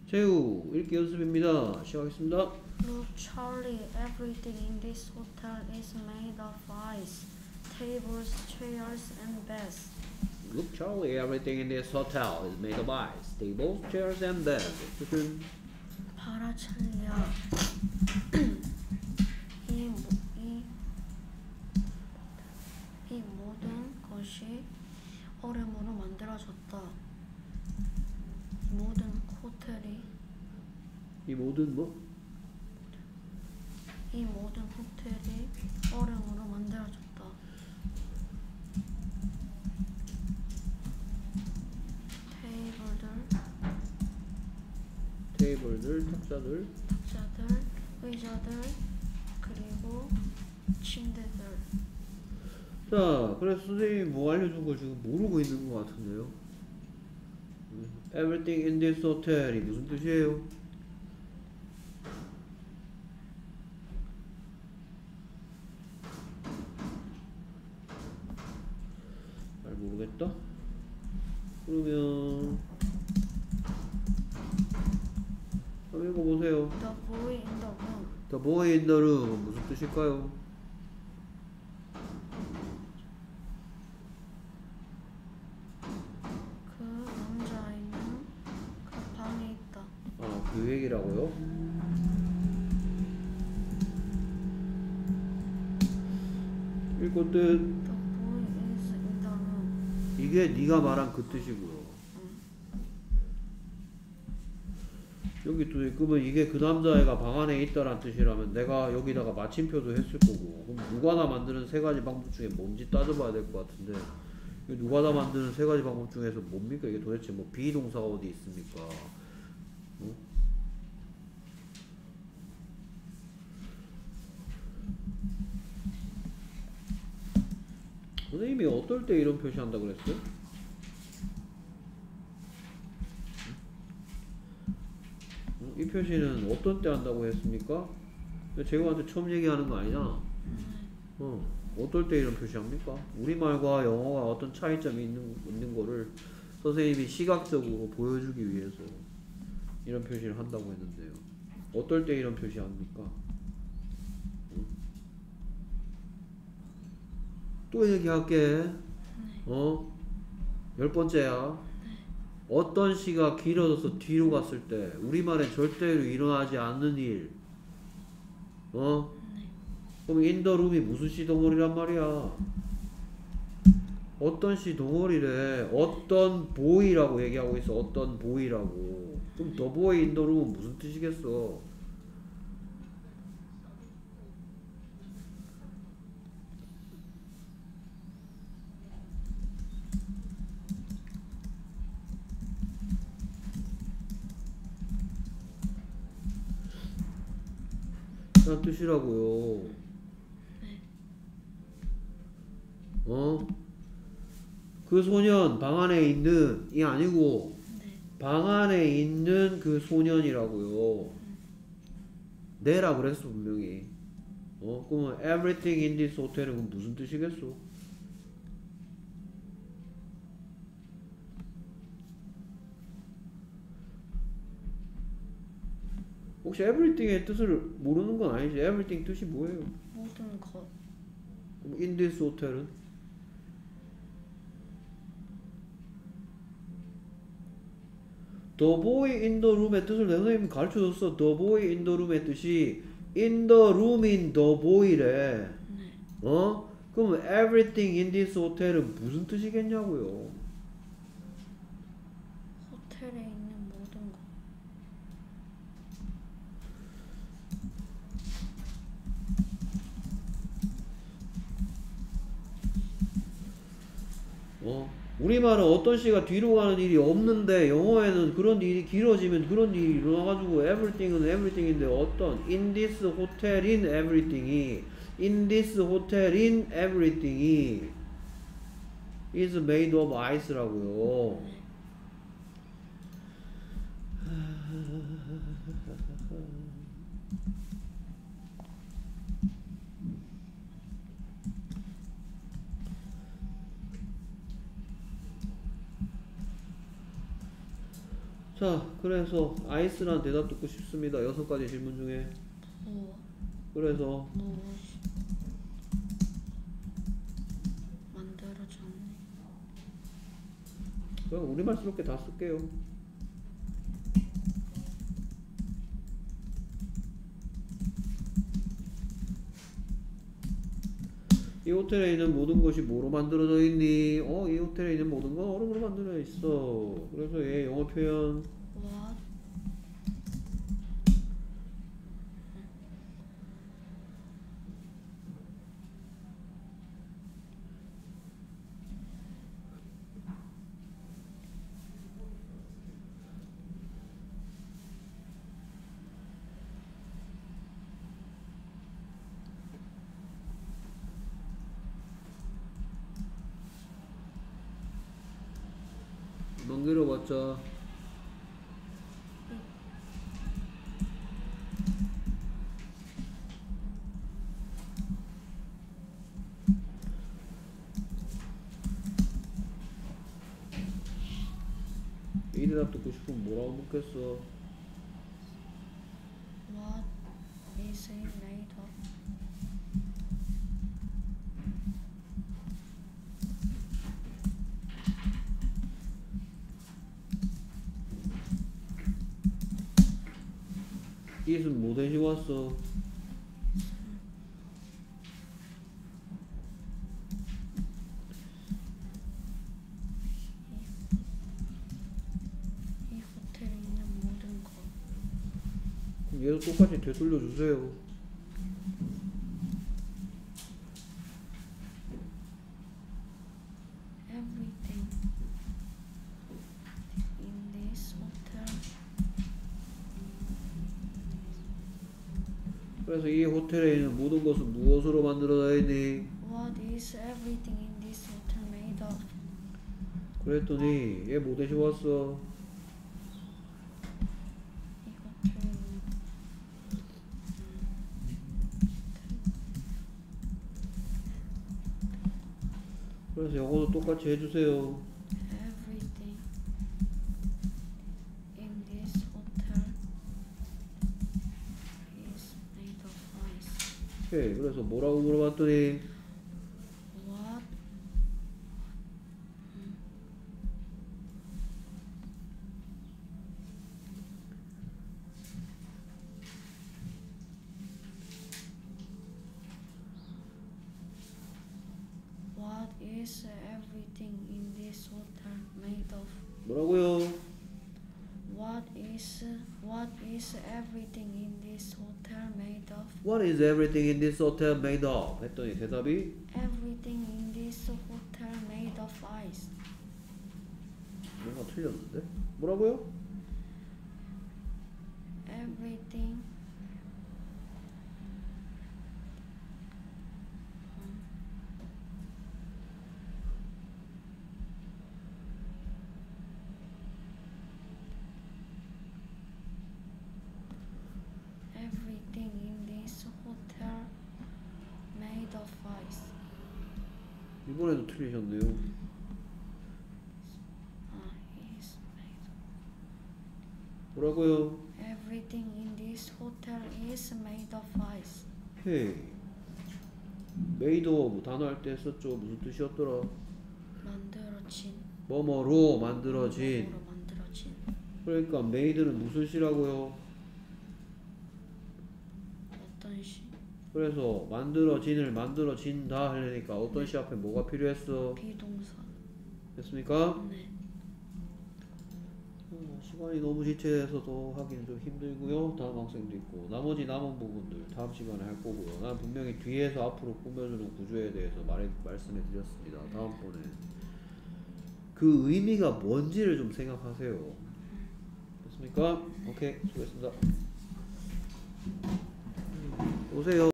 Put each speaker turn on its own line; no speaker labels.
최우 읽기 연습입니다. 시작하겠습니다.
Look, Charlie, everything in this hotel is made of ice. Tables, chairs, and beds.
Look, Charlie, everything in this hotel is made of ice. Tables, chairs, and beds. 어쨌든
봐라, 찰리야. 이 모든 것이 얼음으로 만들어졌다. 모든 호텔이
이 모든 뭐?
이 모든 호텔이 얼음으로 만들어졌다.
테이블들, 탁자들,
의자들, 그리고 침대들.
자, 그래서 선생님이 뭐 알려준 걸 지금 모르고 있는 것 같은데요. Everything in this hotel이 무슨 뜻이에요? 잘 모르겠다. 그러면 한번 읽어보세요.
The boy in the room.
The boy in the room 무슨 뜻일까요?
그 남자아이는 그 방에 있다.
아, 그 얘기라고요? 읽고 뜻.
The boy is in the room.
이게 네가 말한 그 뜻이고요. 여기 또 그러면 이게 그 남자애가 방 안에 있다란 뜻이라면 내가 여기다가 마침표도 했을 거고, 그럼 누가나 만드는 세 가지 방법 중에 뭔지 따져봐야 될 것 같은데, 누가나 만드는 세 가지 방법 중에서 뭡니까? 이게 도대체 뭐 비동사가 어디 있습니까? 어? 선생님이 어떨 때 이런 표시한다 그랬어요? 이 표시는 어떤 때 한다고 했습니까? 제가한테 처음 얘기하는 거 아니잖아. 어떨 때 이런 표시합니까? 우리말과 영어가 어떤 차이점이 있는 거를 선생님이 시각적으로 보여주기 위해서 이런 표시를 한다고 했는데요. 어떨 때 이런 표시합니까? 또 얘기할게. 10번째야. 어떤 시가 길어져서 뒤로 갔을 때 우리말엔 절대로 일어나지 않는 일. 그럼 인더룸이 무슨 시 덩어리란 말이야? 어떤 시 덩어리래. 어떤 보이라고 얘기하고 있어. 어떤 보이라고. 그럼 더 보이 인더룸은 무슨 뜻이겠어? 그런 뜻이라고요. 그 소년 방 안에 있는 이 아니고 방 안에 있는 그 소년이라고요. 내라 그랬어 분명히. 그러면 everything in this hotel은 무슨 뜻이겠어? 혹시 everything의 뜻을 모르는 건 아니지? everything 뜻이 뭐예요?
모든 것.
그럼 in this hotel은? The boy in the room의 뜻을 내 선생님이 가르쳐줬어. The boy in the room의 뜻이 in the room in the boy래. 그럼 everything in this hotel은 무슨 뜻이겠냐고요?
호텔에 있는 모든 것.
우리말은 어떤 시가 뒤로 가는 일이 없는데 영어에는 그런 일이 길어지면 그런 일이 일어나가지고 everything은 everything인데 어떤 in this hotel인 everything이 in this hotel인 everything이 is made of ice라고요. 자, 자, 그래서 아이스란 대답 듣고 싶습니다. 6가지 질문 중에. 그래서
무엇이 만들어졌니?
그냥 우리말스럽게 다 쓸게요. 이 호텔에 있는 모든 것이 뭐로 만들어져 있니? 이 호텔에 있는 모든 건 얼음으로 만들어져 있어. 그래서 얘 영어 표현
What
넘겨봤자 이 대답 듣고 싶으면 뭐라고 묻겠어?
What is it made of?
이것은 뭐 대신 왔어?
이 호텔에 있는 모든 것.
그럼 얘도 똑같이 되돌려 주세요.
Everything in this hotel.
그래서 이 호텔에 있는 모든 것은 무엇으로 만들어져 있니?
What is everything in this hotel made of?
그랬더니 얘 뭐 대신 왔어?
이 호텔에 있는
그래서 영어도 똑같이 해주세요.
everything in this hotel is made of ice.
오케이. 그래서 뭐라고 물어봤더니
What What is everything in this hotel made of?
뭐라고요?
What is everything in this hotel made of?
What is everything in this hotel made of? 했더니 대답이
Everything in this hotel made of ice.
뭔가 틀렸는데? 뭐라고요?
Everything Everything in this hotel made of ice.
이번에도 틀리셨네요.
Is made.
뭐라고요?
Everything in this hotel is made of ice.
헤이. made of 단어 할 때 썼죠. 무슨 뜻이었더라?
만들어진.
뭐뭐로 만들어진.
뭐로 만들어진.
그러니까 made는 무슨 시라고요?
어떤 시?
그래서 만들어진을 만들어진다 하려니까 어떤 시 앞에 뭐가 필요했어?
비동사.
됐습니까?
네.
시간이 너무 지체해서도 하기는 좀 힘들고요. 다음 학생도 있고 나머지 남은 부분들 다음 시간에 할 거고요. 난 분명히 뒤에서 앞으로 꾸며주는 구조에 대해서 말씀해 드렸습니다. 다음번에 그 의미가 뭔지를 좀 생각하세요. 됐습니까? 오케이, 수고했습니다. 오세요.